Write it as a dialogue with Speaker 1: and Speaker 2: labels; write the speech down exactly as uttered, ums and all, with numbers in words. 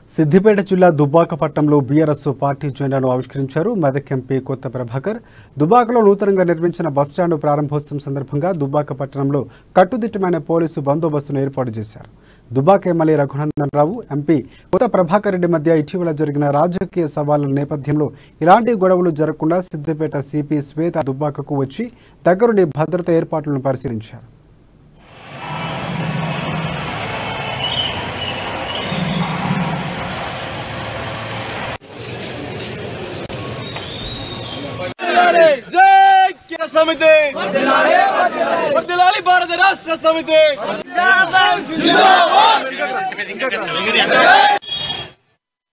Speaker 1: సిద్దిపేట జిల్లా దుబ్బాక పట్టణంలో BRS party జెండాను ఆవిష్కరించారు. మెదక్ ఎంపీ కొత్త ప్రభాకర్ దుబ్బాకలో నూతనంగా నిర్మించిన బస్టాండ్ ప్రారంభోత్సవం సందర్భంగా దుబ్బాక పట్టణంలో కట్టుదిట్టమైన పోలీసు బందోబస్తును ఏర్పాటు చేశారు. దుబ్బాక ఎమ్మెల్యే రఘునందన్ రావు, ఎంపీ కొత్త ప్రభాకర్ రెడ్డి మధ్య ఇటీవల జరిగిన రాజకీయ సవాళ్ల నేపథ్యంలో ఇలాంటి గొడవలు జరగకుండా సిద్దిపేట సిపి శ్వేత దుబ్బాకకు వచ్చి దగ్గరుండి భద్రత ఏర్పాట్లను పరిశీలించారు.
Speaker 2: जय केंद्र समिति वर्धिल्लाली भारत राष्ट्र समिति जिंदाबाद जिंदाबाद